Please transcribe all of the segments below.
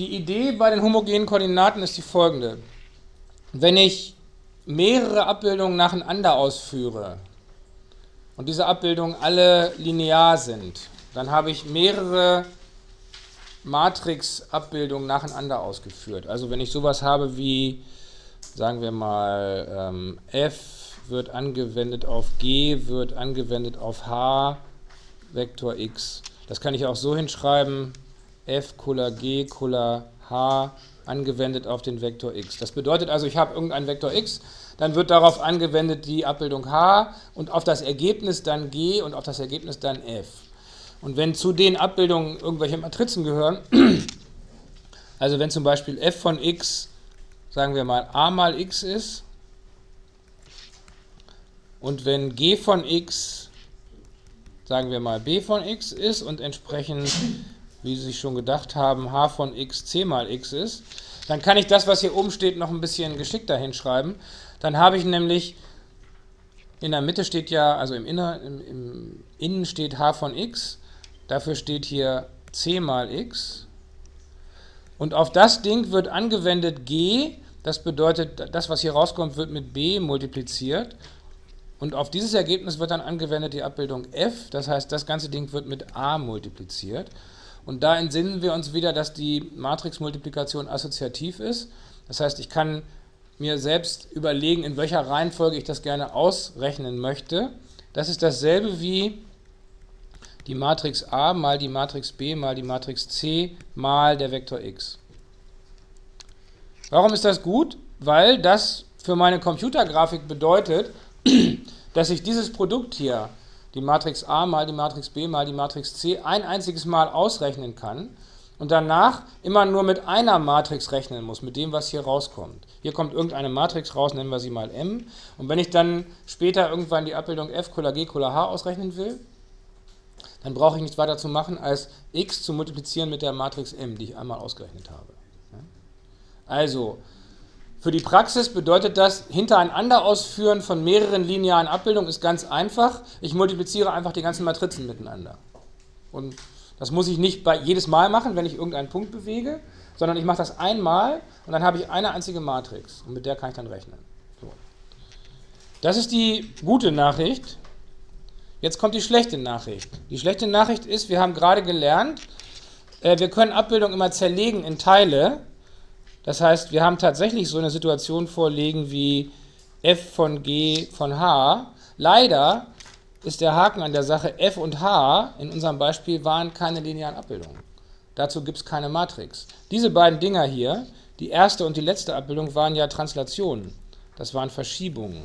Die Idee bei den homogenen Koordinaten ist die folgende. Wenn ich mehrere Abbildungen nacheinander ausführe und diese Abbildungen alle linear sind, dann habe ich mehrere Matrix-Abbildungen nacheinander ausgeführt. Also wenn ich sowas habe wie, sagen wir mal, f wird angewendet auf g, wird angewendet auf h, Vektor x. Das kann ich auch so hinschreiben, f Cola g Cola h angewendet auf den Vektor x. Das bedeutet also, ich habe irgendeinen Vektor x, dann wird darauf angewendet die Abbildung h und auf das Ergebnis dann g und auf das Ergebnis dann f. Und wenn zu den Abbildungen irgendwelche Matrizen gehören, also wenn zum Beispiel f von x, sagen wir mal, a mal x ist, und wenn g von x, sagen wir mal, b von x ist und entsprechend, wie Sie sich schon gedacht haben, h von x c mal x ist, dann kann ich das, was hier oben steht, noch ein bisschen geschickter hinschreiben. Dann habe ich nämlich, in der Mitte steht ja, also im Innen steht h von x, dafür steht hier c mal x. Und auf das Ding wird angewendet g, das bedeutet, das, was hier rauskommt, wird mit b multipliziert. Und auf dieses Ergebnis wird dann angewendet die Abbildung f, das heißt, das ganze Ding wird mit a multipliziert. Und da entsinnen wir uns wieder, dass die Matrixmultiplikation assoziativ ist. Das heißt, ich kann mir selbst überlegen, in welcher Reihenfolge ich das gerne ausrechnen möchte. Das ist dasselbe wie die Matrix A mal die Matrix B mal die Matrix C mal der Vektor x. Warum ist das gut? Weil das für meine Computergrafik bedeutet, dass ich dieses Produkt hier, die Matrix A mal die Matrix B mal die Matrix C, ein einziges Mal ausrechnen kann und danach immer nur mit einer Matrix rechnen muss, mit dem, was hier rauskommt. Hier kommt irgendeine Matrix raus, nennen wir sie mal M. Und wenn ich dann später irgendwann die Abbildung f Cola g Cola h ausrechnen will, dann brauche ich nichts weiter zu machen, als x zu multiplizieren mit der Matrix M, die ich einmal ausgerechnet habe. Also, für die Praxis bedeutet das, hintereinander ausführen von mehreren linearen Abbildungen ist ganz einfach. Ich multipliziere einfach die ganzen Matrizen miteinander. Und das muss ich nicht jedes Mal machen, wenn ich irgendeinen Punkt bewege, sondern ich mache das einmal und dann habe ich eine einzige Matrix und mit der kann ich dann rechnen. So. Das ist die gute Nachricht. Jetzt kommt die schlechte Nachricht. Die schlechte Nachricht ist, wir haben gerade gelernt, wir können Abbildungen immer zerlegen in Teile. Das heißt, wir haben tatsächlich so eine Situation vorliegen wie f von g von h. Leider ist der Haken an der Sache, f und h in unserem Beispiel waren keine linearen Abbildungen. Dazu gibt es keine Matrix. Diese beiden Dinger hier, die erste und die letzte Abbildung, waren ja Translationen. Das waren Verschiebungen.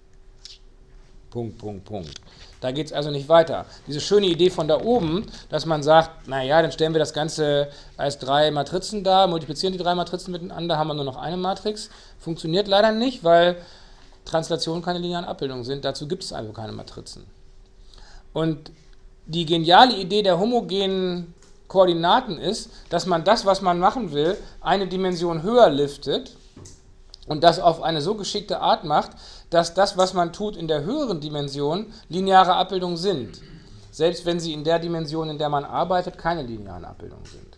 Punkt, Punkt, Punkt. Da geht es also nicht weiter. Diese schöne Idee von da oben, dass man sagt, naja, dann stellen wir das Ganze als 3 Matrizen dar, multiplizieren die 3 Matrizen miteinander, haben wir nur noch eine Matrix, funktioniert leider nicht, weil Translationen keine linearen Abbildungen sind, dazu gibt es also keine Matrizen. Und die geniale Idee der homogenen Koordinaten ist, dass man das, was man machen will, eine Dimension höher liftet und das auf eine so geschickte Art macht, dass das, was man tut, in der höheren Dimension lineare Abbildungen sind. Selbst wenn sie in der Dimension, in der man arbeitet, keine linearen Abbildungen sind.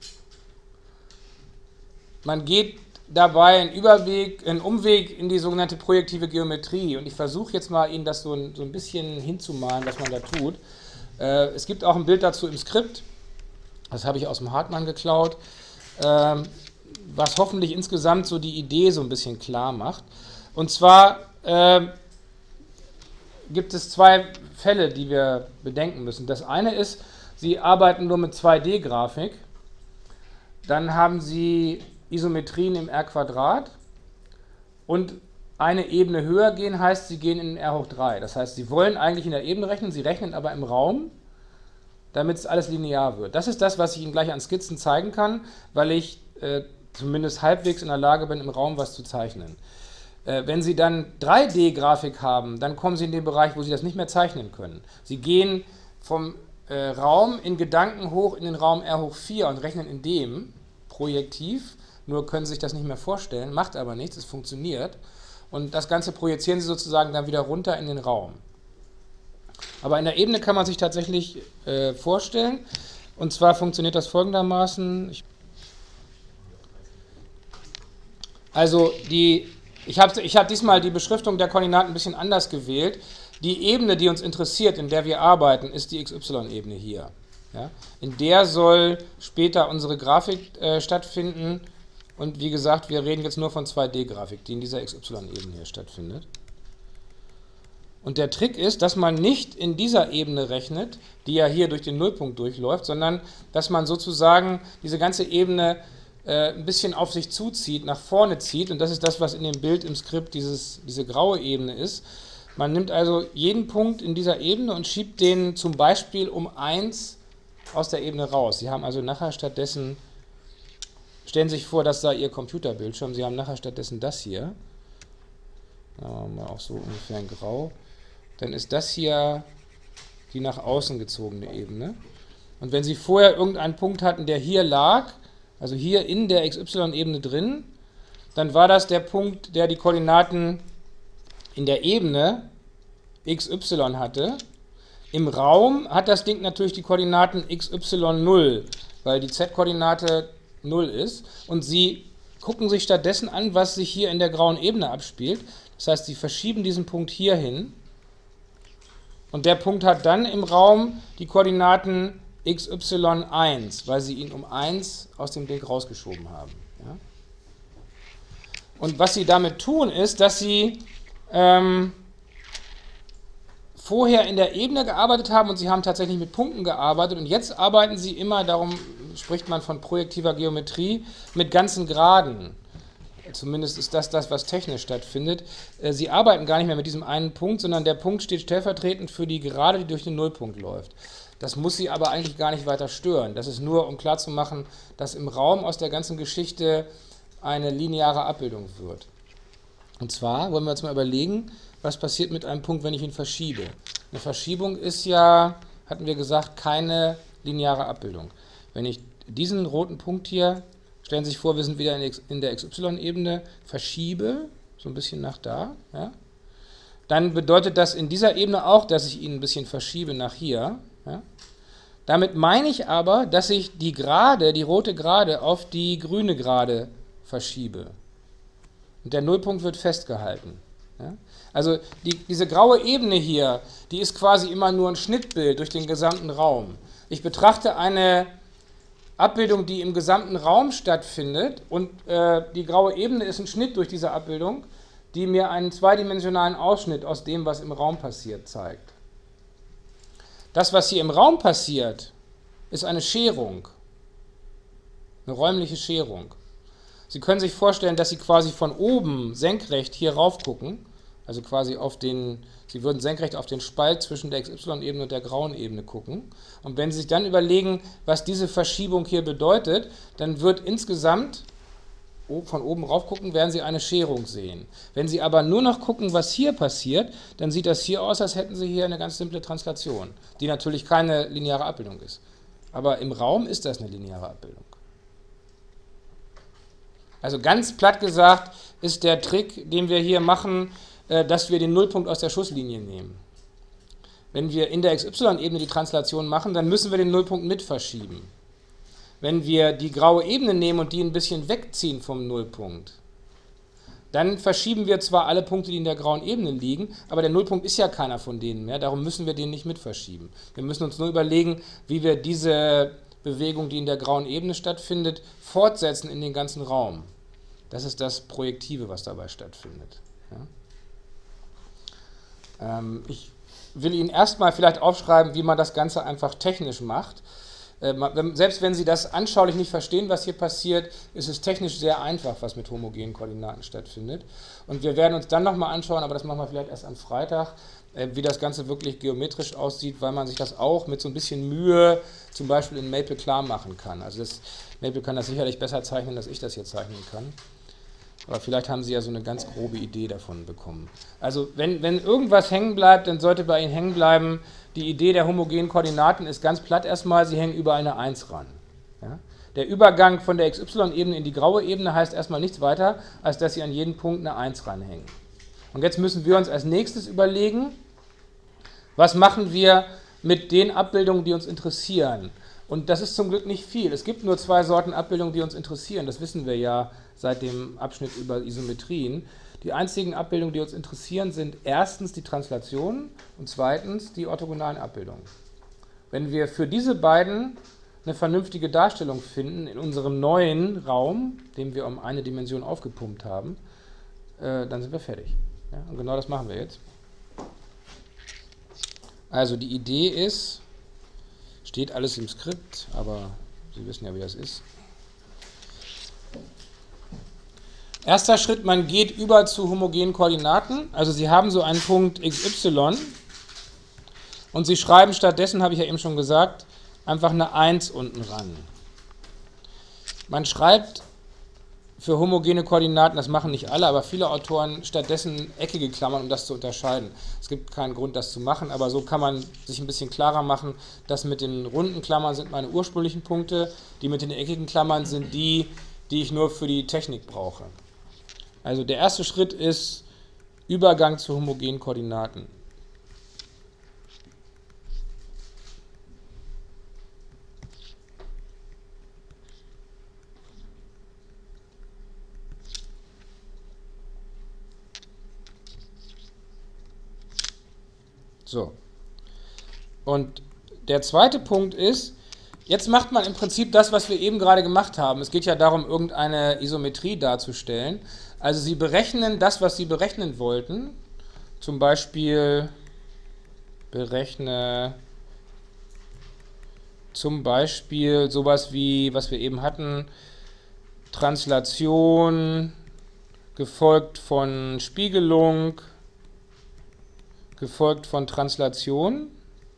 Man geht dabei einen Umweg in die sogenannte projektive Geometrie. Und ich versuche jetzt mal, Ihnen das so ein bisschen hinzumalen, was man da tut. Es gibt auch ein Bild dazu im Skript. Das habe ich aus dem Hartmann geklaut. Was hoffentlich insgesamt so die Idee so ein bisschen klar macht. Und zwar gibt es 2 Fälle, die wir bedenken müssen. Das eine ist, Sie arbeiten nur mit 2D-Grafik, dann haben Sie Isometrien im R² und eine Ebene höher gehen heißt, Sie gehen in R hoch 3. Das heißt, Sie wollen eigentlich in der Ebene rechnen, Sie rechnen aber im Raum, damit es alles linear wird. Das ist das, was ich Ihnen gleich an Skizzen zeigen kann, weil ich zumindest halbwegs in der Lage bin, im Raum was zu zeichnen. Wenn Sie dann 3D-Grafik haben, dann kommen Sie in den Bereich, wo Sie das nicht mehr zeichnen können. Sie gehen vom Raum in Gedanken hoch in den Raum R hoch 4 und rechnen in dem projektiv, nur können Sie sich das nicht mehr vorstellen, macht aber nichts, es funktioniert. Und das Ganze projizieren Sie sozusagen dann wieder runter in den Raum. Aber in der Ebene kann man sich tatsächlich vorstellen, und zwar funktioniert das folgendermaßen. Also ich hab diesmal die Beschriftung der Koordinaten ein bisschen anders gewählt. Die Ebene, die uns interessiert, in der wir arbeiten, ist die XY-Ebene hier. Ja? In der soll später unsere Grafik stattfinden. Und wie gesagt, wir reden jetzt nur von 2D-Grafik, die in dieser XY-Ebene hier stattfindet. Und der Trick ist, dass man nicht in dieser Ebene rechnet, die ja hier durch den Nullpunkt durchläuft, sondern dass man sozusagen diese ganze Ebene ein bisschen auf sich zuzieht, nach vorne zieht. Und das ist das, was in dem Bild im Skript diese graue Ebene ist. Man nimmt also jeden Punkt in dieser Ebene und schiebt den zum Beispiel um 1 aus der Ebene raus. Sie haben also nachher stattdessen, stellen Sie sich vor, das sei Ihr Computerbildschirm, Sie haben nachher stattdessen das hier. Mal auch so ungefähr in Grau. Dann ist das hier die nach außen gezogene Ebene. Und wenn Sie vorher irgendeinen Punkt hatten, der hier lag, also hier in der XY-Ebene drin, dann war das der Punkt, der die Koordinaten in der Ebene xy hatte. Im Raum hat das Ding natürlich die Koordinaten xy0, weil die z-Koordinate 0 ist. Und Sie gucken sich stattdessen an, was sich hier in der grauen Ebene abspielt. Das heißt, Sie verschieben diesen Punkt hier hin. Und der Punkt hat dann im Raum die Koordinaten xy1, weil Sie ihn um 1 aus dem Ding rausgeschoben haben. Ja? Und was Sie damit tun, ist, dass Sie vorher in der Ebene gearbeitet haben und Sie haben tatsächlich mit Punkten gearbeitet und jetzt arbeiten Sie immer, darum spricht man von projektiver Geometrie, mit ganzen Geraden. Zumindest ist das, was technisch stattfindet. Sie arbeiten gar nicht mehr mit diesem einen Punkt, sondern der Punkt steht stellvertretend für die Gerade, die durch den Nullpunkt läuft. Das muss Sie aber eigentlich gar nicht weiter stören. Das ist nur, um klarzumachen, dass im Raum aus der ganzen Geschichte eine lineare Abbildung wird. Und zwar wollen wir uns mal überlegen, was passiert mit einem Punkt, wenn ich ihn verschiebe. Eine Verschiebung ist ja, hatten wir gesagt, keine lineare Abbildung. Wenn ich diesen roten Punkt hier, stellen Sie sich vor, wir sind wieder in der XY-Ebene, verschiebe, so ein bisschen nach da, ja, dann bedeutet das in dieser Ebene auch, dass ich ihn ein bisschen verschiebe nach hier. Ja. Damit meine ich aber, dass ich die Gerade, die rote Gerade auf die grüne Gerade verschiebe. Und der Nullpunkt wird festgehalten. Ja? Also diese graue Ebene hier, die ist quasi immer nur ein Schnittbild durch den gesamten Raum. Ich betrachte eine Abbildung, die im gesamten Raum stattfindet und die graue Ebene ist ein Schnitt durch diese Abbildung, die mir einen zweidimensionalen Ausschnitt aus dem, was im Raum passiert, zeigt. Das, was hier im Raum passiert, ist eine Scherung, eine räumliche Scherung. Sie können sich vorstellen, dass Sie quasi von oben senkrecht hier rauf gucken, also quasi Sie würden senkrecht auf den Spalt zwischen der XY-Ebene und der grauen Ebene gucken. Und wenn Sie sich dann überlegen, was diese Verschiebung hier bedeutet, dann wird insgesamt, von oben rauf gucken, werden Sie eine Scherung sehen. Wenn Sie aber nur noch gucken, was hier passiert, dann sieht das hier aus, als hätten Sie hier eine ganz simple Translation, die natürlich keine lineare Abbildung ist. Aber im Raum ist das eine lineare Abbildung. Also ganz platt gesagt ist der Trick, den wir hier machen, dass wir den Nullpunkt aus der Schusslinie nehmen. Wenn wir in der XY-Ebene die Translation machen, dann müssen wir den Nullpunkt mit verschieben. Wenn wir die graue Ebene nehmen und die ein bisschen wegziehen vom Nullpunkt, dann verschieben wir zwar alle Punkte, die in der grauen Ebene liegen, aber der Nullpunkt ist ja keiner von denen mehr, darum müssen wir den nicht mit verschieben. Wir müssen uns nur überlegen, wie wir diese Bewegung, die in der grauen Ebene stattfindet, fortsetzen in den ganzen Raum. Das ist das Projektive, was dabei stattfindet. Ja? Ich will Ihnen erstmal vielleicht aufschreiben, wie man das Ganze einfach technisch macht. Selbst wenn Sie das anschaulich nicht verstehen, was hier passiert, ist es technisch sehr einfach, was mit homogenen Koordinaten stattfindet. Und wir werden uns dann nochmal anschauen, aber das machen wir vielleicht erst am Freitag, wie das Ganze wirklich geometrisch aussieht, weil man sich das auch mit so ein bisschen Mühe zum Beispiel in Maple klar machen kann. Also Maple kann das sicherlich besser zeichnen, als ich das hier zeichnen kann. Aber vielleicht haben Sie ja so eine ganz grobe Idee davon bekommen. Also wenn irgendwas hängen bleibt, dann sollte bei Ihnen hängen bleiben, die Idee der homogenen Koordinaten ist ganz platt erstmal, sie hängen überall eine 1 ran. Ja? Der Übergang von der XY-Ebene in die graue Ebene heißt erstmal nichts weiter, als dass Sie an jeden Punkt eine 1 ranhängen. Und jetzt müssen wir uns als nächstes überlegen, was machen wir mit den Abbildungen, die uns interessieren. Und das ist zum Glück nicht viel. Es gibt nur 2 Sorten Abbildungen, die uns interessieren. Das wissen wir ja seit dem Abschnitt über Isometrien. Die einzigen Abbildungen, die uns interessieren, sind erstens die Translationen und zweitens die orthogonalen Abbildungen. Wenn wir für diese beiden eine vernünftige Darstellung finden in unserem neuen Raum, den wir um eine Dimension aufgepumpt haben, dann sind wir fertig. Ja, und genau das machen wir jetzt. Also die Idee ist, steht alles im Skript, aber Sie wissen ja, wie das ist. Erster Schritt, man geht über zu homogenen Koordinaten. Also Sie haben so einen Punkt xy und Sie schreiben stattdessen, habe ich ja eben schon gesagt, einfach eine 1 unten ran. Man schreibt für homogene Koordinaten, das machen nicht alle, aber viele Autoren stattdessen eckige Klammern, um das zu unterscheiden. Es gibt keinen Grund, das zu machen, aber so kann man sich ein bisschen klarer machen, dass mit den runden Klammern sind meine ursprünglichen Punkte, die mit den eckigen Klammern sind die, die ich nur für die Technik brauche. Also der erste Schritt ist Übergang zu homogenen Koordinaten. So. Und der zweite Punkt ist, jetzt macht man im Prinzip das, was wir eben gerade gemacht haben. Es geht ja darum, irgendeine Isometrie darzustellen. Also Sie berechnen das, was Sie berechnen wollten. Zum Beispiel berechne sowas wie, was wir eben hatten, Translation gefolgt von Spiegelung gefolgt von Translation.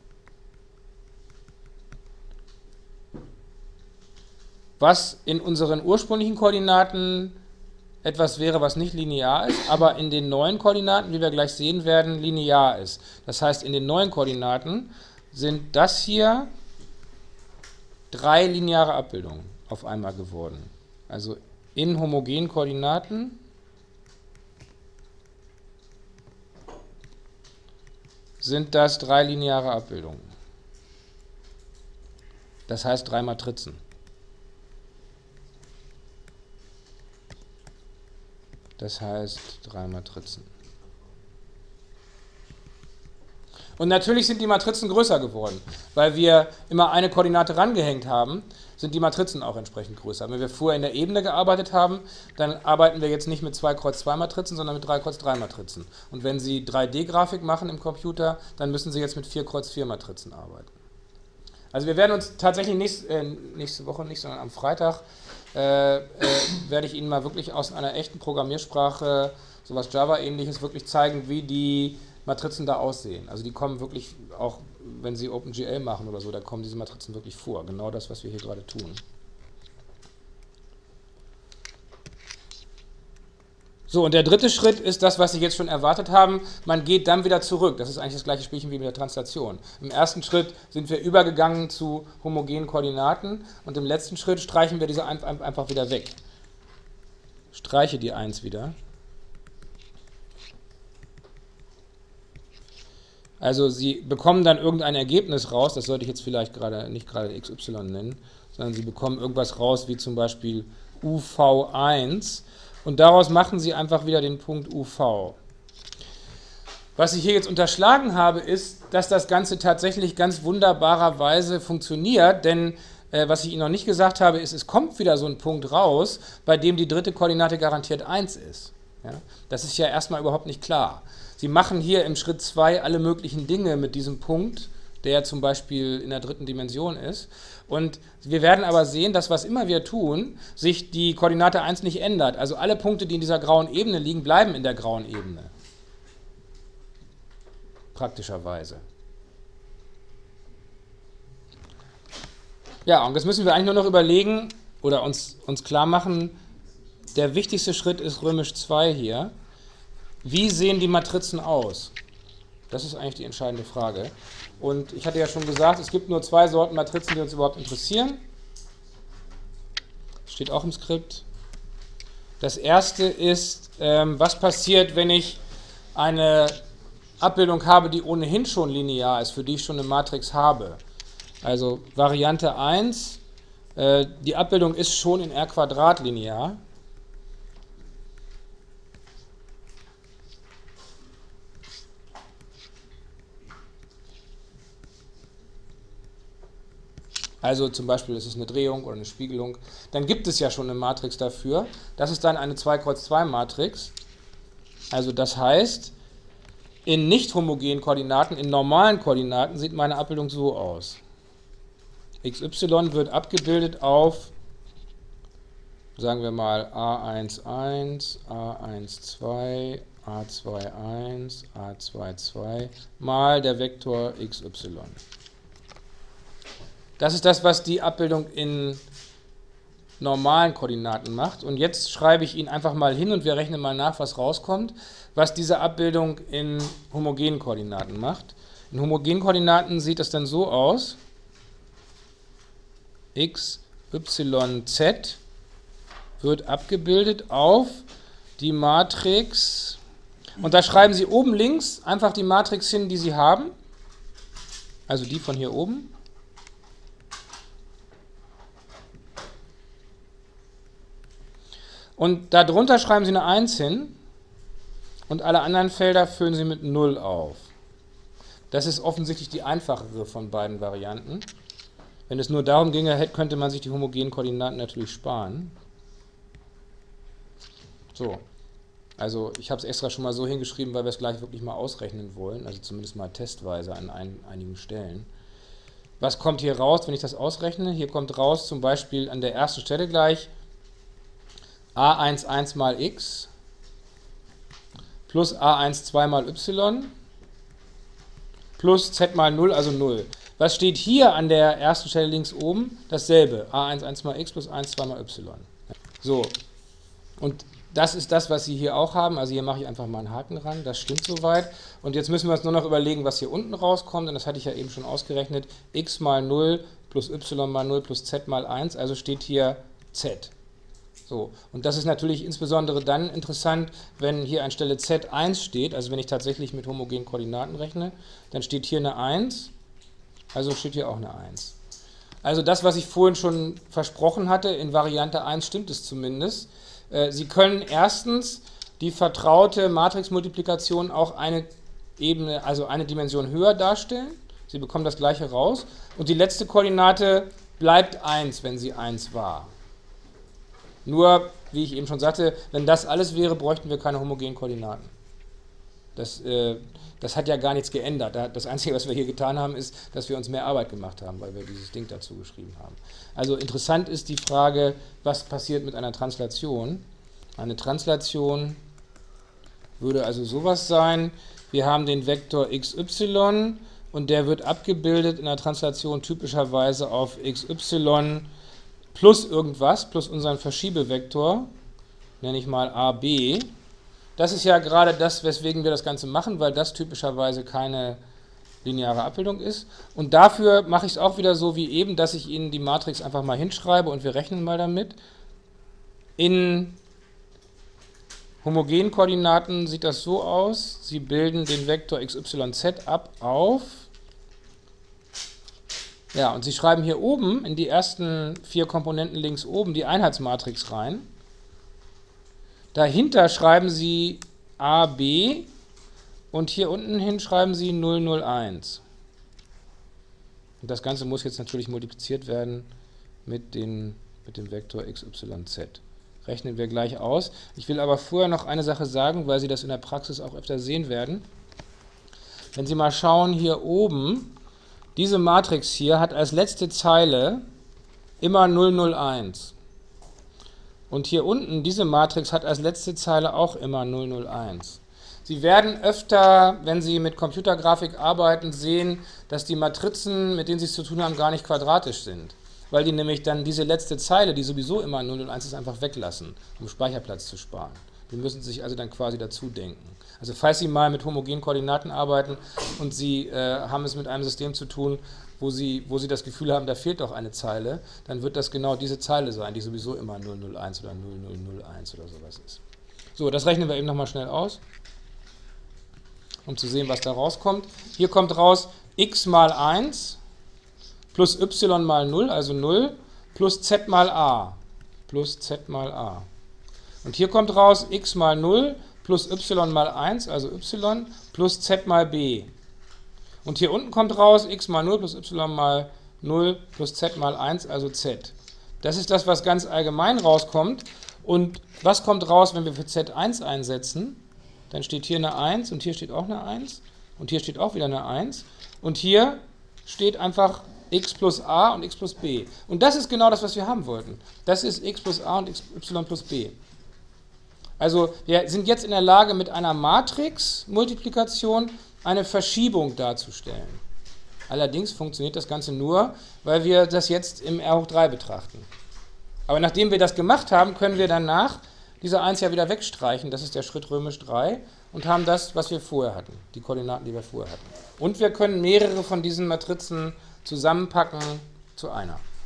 Was in unseren ursprünglichen Koordinaten etwas wäre, was nicht linear ist, aber in den neuen Koordinaten, wie wir gleich sehen werden, linear ist. Das heißt, in den neuen Koordinaten sind das hier 3 lineare Abbildungen auf einmal geworden. Also in homogenen Koordinaten sind das 3 lineare Abbildungen. Das heißt 3 Matrizen. Das heißt 3 Matrizen. Und natürlich sind die Matrizen größer geworden, weil wir immer eine Koordinate rangehängt haben, sind die Matrizen auch entsprechend größer. Wenn wir vorher in der Ebene gearbeitet haben, dann arbeiten wir jetzt nicht mit 2x2 Matrizen, sondern mit 3x3 Matrizen. Und wenn Sie 3D-Grafik machen im Computer, dann müssen Sie jetzt mit 4x4 Matrizen arbeiten. Also wir werden uns tatsächlich nächste Woche nicht, sondern am Freitag werde ich Ihnen mal wirklich aus einer echten Programmiersprache, sowas Java-ähnliches, wirklich zeigen, wie die Matrizen da aussehen. Also die kommen wirklich, auch wenn Sie OpenGL machen oder so, da kommen diese Matrizen wirklich vor. Genau das, was wir hier gerade tun. So, und der dritte Schritt ist das, was Sie jetzt schon erwartet haben. Man geht dann wieder zurück. Das ist eigentlich das gleiche Spielchen wie mit der Translation. Im ersten Schritt sind wir übergegangen zu homogenen Koordinaten und im letzten Schritt streichen wir diese einfach wieder weg. Streiche die 1 wieder. Also Sie bekommen dann irgendein Ergebnis raus, das sollte ich jetzt vielleicht nicht gerade XY nennen, sondern Sie bekommen irgendwas raus, wie zum Beispiel UV1 und daraus machen Sie einfach wieder den Punkt UV. Was ich hier jetzt unterschlagen habe, ist, dass das Ganze tatsächlich ganz wunderbarerweise funktioniert, denn was ich Ihnen noch nicht gesagt habe, ist, es kommt wieder so ein Punkt raus, bei dem die dritte Koordinate garantiert 1 ist. Ja? Das ist ja erstmal überhaupt nicht klar. Sie machen hier im Schritt 2 alle möglichen Dinge mit diesem Punkt, der zum Beispiel in der dritten Dimension ist. Und wir werden aber sehen, dass was immer wir tun, sich die Koordinate 1 nicht ändert. Also alle Punkte, die in dieser grauen Ebene liegen, bleiben in der grauen Ebene. Praktischerweise. Ja, und jetzt müssen wir eigentlich nur noch überlegen oder uns klar machen, der wichtigste Schritt ist römisch 2 hier. Wie sehen die Matrizen aus? Das ist eigentlich die entscheidende Frage. Und ich hatte ja schon gesagt, es gibt nur 2 Sorten Matrizen, die uns überhaupt interessieren. Das steht auch im Skript. Das erste ist, was passiert, wenn ich eine Abbildung habe, die ohnehin schon linear ist, für die ich schon eine Matrix habe. Also Variante 1, die Abbildung ist schon in R² linear. Also zum Beispiel ist es eine Drehung oder eine Spiegelung. Dann gibt es ja schon eine Matrix dafür. Das ist dann eine 2×2-Matrix. Also das heißt, in nicht homogenen Koordinaten, in normalen Koordinaten sieht meine Abbildung so aus. XY wird abgebildet auf, sagen wir mal, A11, A12, A21, A22 mal der Vektor XY. Das ist das, was die Abbildung in normalen Koordinaten macht. Und jetzt schreibe ich Ihnen einfach mal hin und wir rechnen mal nach, was rauskommt, was diese Abbildung in homogenen Koordinaten macht. In homogenen Koordinaten sieht das dann so aus. X, Y, Z wird abgebildet auf die Matrix. Und da schreiben Sie oben links einfach die Matrix hin, die Sie haben. Also die von hier oben. Und darunter schreiben Sie eine 1 hin und alle anderen Felder füllen Sie mit 0 auf. Das ist offensichtlich die einfachere von beiden Varianten. Wenn es nur darum ginge, könnte man sich die homogenen Koordinaten natürlich sparen. So, also ich habe es extra schon mal so hingeschrieben, weil wir es gleich wirklich mal ausrechnen wollen, also zumindest mal testweise an einigen Stellen. Was kommt hier raus, wenn ich das ausrechne? Hier kommt raus zum Beispiel an der ersten Stelle gleich A11 mal x plus A12 mal y plus z mal 0, also 0. Was steht hier an der ersten Stelle links oben? Dasselbe, A11 mal x plus A12 mal y. So, und das ist das, was Sie hier auch haben. Also hier mache ich einfach mal einen Haken ran, das stimmt soweit. Und jetzt müssen wir uns nur noch überlegen, was hier unten rauskommt, und das hatte ich ja eben schon ausgerechnet. X mal 0 plus y mal 0 plus z mal 1, also steht hier z. So, und das ist natürlich insbesondere dann interessant, wenn hier anstelle z1 steht, also wenn ich tatsächlich mit homogenen Koordinaten rechne, dann steht hier eine 1, also steht hier auch eine 1. Also das, was ich vorhin schon versprochen hatte, in Variante 1 stimmt es zumindest. Sie können erstens die vertraute Matrixmultiplikation auch eine Ebene, also eine Dimension höher darstellen. Sie bekommen das gleiche raus. Und die letzte Koordinate bleibt 1, wenn sie 1 war. Nur, wie ich eben schon sagte, wenn das alles wäre, bräuchten wir keine homogenen Koordinaten. Das hat ja gar nichts geändert. Das Einzige, was wir hier getan haben, ist, dass wir uns mehr Arbeit gemacht haben, weil wir dieses Ding dazu geschrieben haben. Also interessant ist die Frage, was passiert mit einer Translation. Eine Translation würde also sowas sein. Wir haben den Vektor xy und der wird abgebildet in der Translation typischerweise auf xy plus irgendwas, plus unseren Verschiebevektor, nenne ich mal AB. Das ist ja gerade das, weswegen wir das Ganze machen, weil das typischerweise keine lineare Abbildung ist. Und dafür mache ich es auch wieder so wie eben, dass ich Ihnen die Matrix einfach mal hinschreibe und wir rechnen mal damit. In homogenen Koordinaten sieht das so aus. Sie bilden den Vektor xyz ab auf. Ja, und Sie schreiben hier oben in die ersten 4 Komponenten links oben die Einheitsmatrix rein. Dahinter schreiben Sie AB und hier unten hin schreiben Sie 001. Und das Ganze muss jetzt natürlich multipliziert werden mit dem Vektor xyz. Rechnen wir gleich aus. Ich will aber vorher noch eine Sache sagen, weil Sie das in der Praxis auch öfter sehen werden. Wenn Sie mal schauen, hier oben, diese Matrix hier hat als letzte Zeile immer 001. Und hier unten, diese Matrix hat als letzte Zeile auch immer 001. Sie werden öfter, wenn Sie mit Computergrafik arbeiten, sehen, dass die Matrizen, mit denen Sie es zu tun haben, gar nicht quadratisch sind. Weil die nämlich dann diese letzte Zeile, die sowieso immer 001 ist, einfach weglassen, um Speicherplatz zu sparen. Die müssen sich also dann quasi dazu denken. Also falls Sie mal mit homogenen Koordinaten arbeiten und Sie haben es mit einem System zu tun, wo Sie das Gefühl haben, da fehlt doch eine Zeile, dann wird das genau diese Zeile sein, die sowieso immer 001 oder 0001 oder sowas ist. So, das rechnen wir eben nochmal schnell aus, um zu sehen, was da rauskommt. Hier kommt raus x mal 1 plus y mal 0, also 0, plus z mal a. Plus z mal a. Und hier kommt raus x mal 0 plus y mal 1, also y, plus z mal b. Und hier unten kommt raus x mal 0 plus y mal 0 plus z mal 1, also z. Das ist das, was ganz allgemein rauskommt. Und was kommt raus, wenn wir für z1 einsetzen? Dann steht hier eine 1 und hier steht auch eine 1 und hier steht auch wieder eine 1. Und hier steht einfach x plus a und x plus b. Und das ist genau das, was wir haben wollten. Das ist x plus a und y plus b. Also wir sind jetzt in der Lage, mit einer Matrix-Multiplikation eine Verschiebung darzustellen. Allerdings funktioniert das Ganze nur, weil wir das jetzt im R hoch 3 betrachten. Aber nachdem wir das gemacht haben, können wir danach diese 1 ja wieder wegstreichen, das ist der Schritt römisch 3, und haben das, was wir vorher hatten, die Koordinaten, die wir vorher hatten. Und wir können mehrere von diesen Matrizen zusammenpacken zu einer.